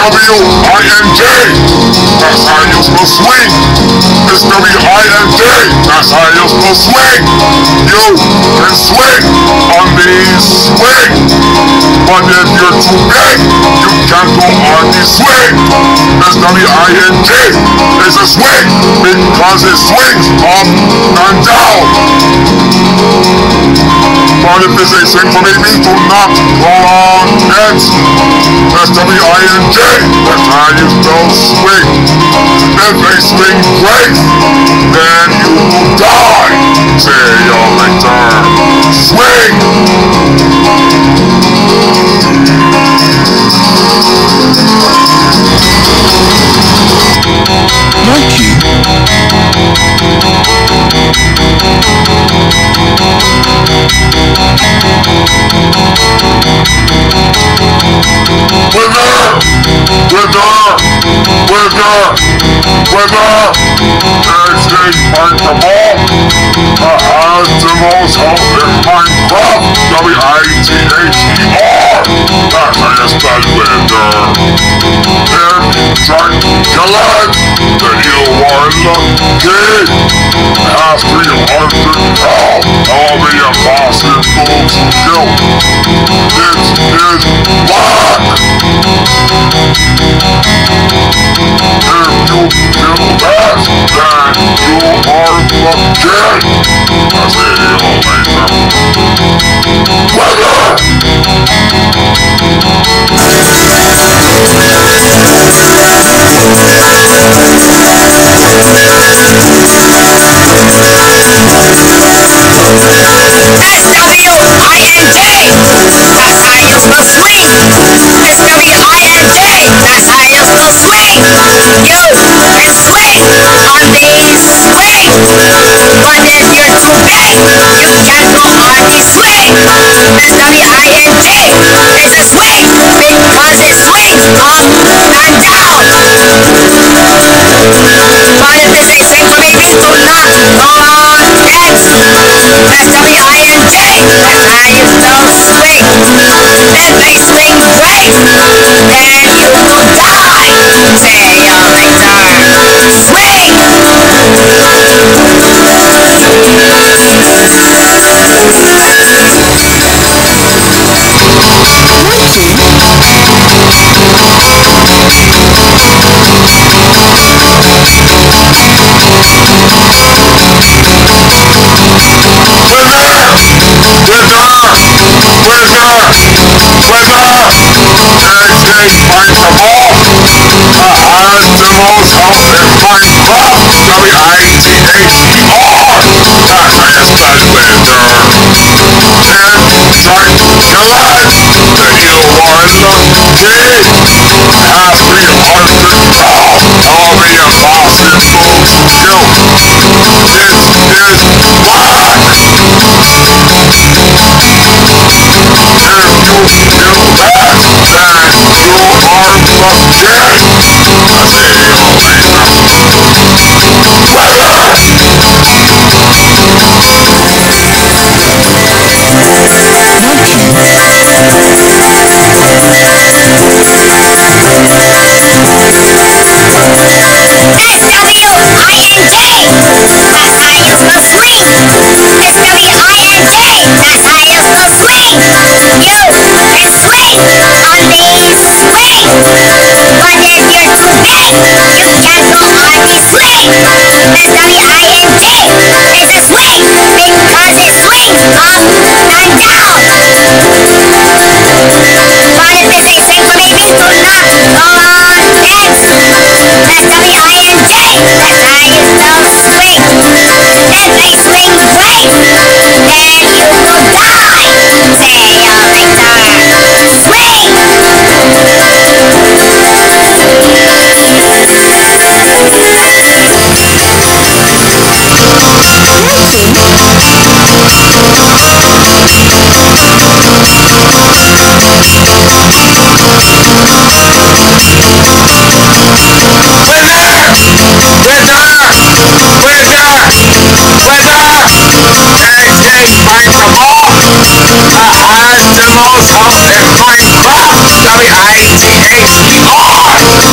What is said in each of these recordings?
W-I-N-J. That's how you spell swing. It's W-I-N-J. That's how you spell swing. You can swing on the swing. But if you're too big, you can't go on the swing. That's W-I-N-J. It's a swing because it swings up and down. But if it's a swing for baby, do not go on it. That's W-I-N-J. That's how you spell swing. If a swing breaks, then you will die. See you later. Swing! Monkey. Winner! It's a find the ball that has the most help in Minecraft. W-I-T-H-E-R. That's how you spell winner. If you try to kill it, then you are lucky. After you hunted out, all the impossible to kill. It is black. If you kill that, then you are lucky. I'll see you later. Weather!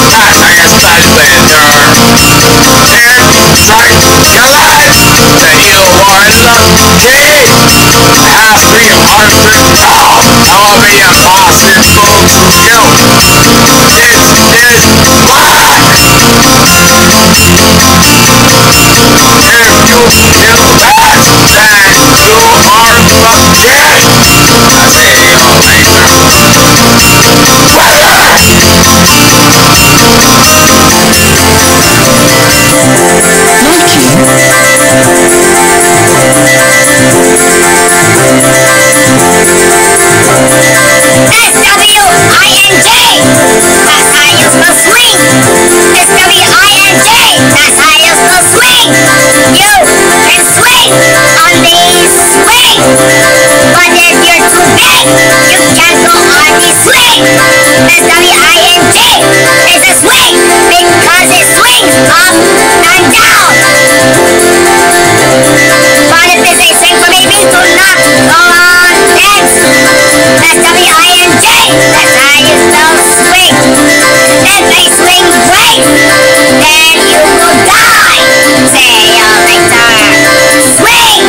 That's how you start better. Inside your life that you are lucky. Have 300 jobs, however you possible. You, this is black. If you feel that, then you are lucky. I'll see you later. S-W-I-N-G! That's how you spell swing! S-W-I-N-G! That's how you spell swing! You can swing on the swing! But if you're too big, you can't go on the swing! S-W-I-N-G is a swing because it swings up and down! But if it's a swing for babies, do not go on X! S-W-I-N-G! That's how you spell swing! If they swing great, then you will die! See you later! Swing!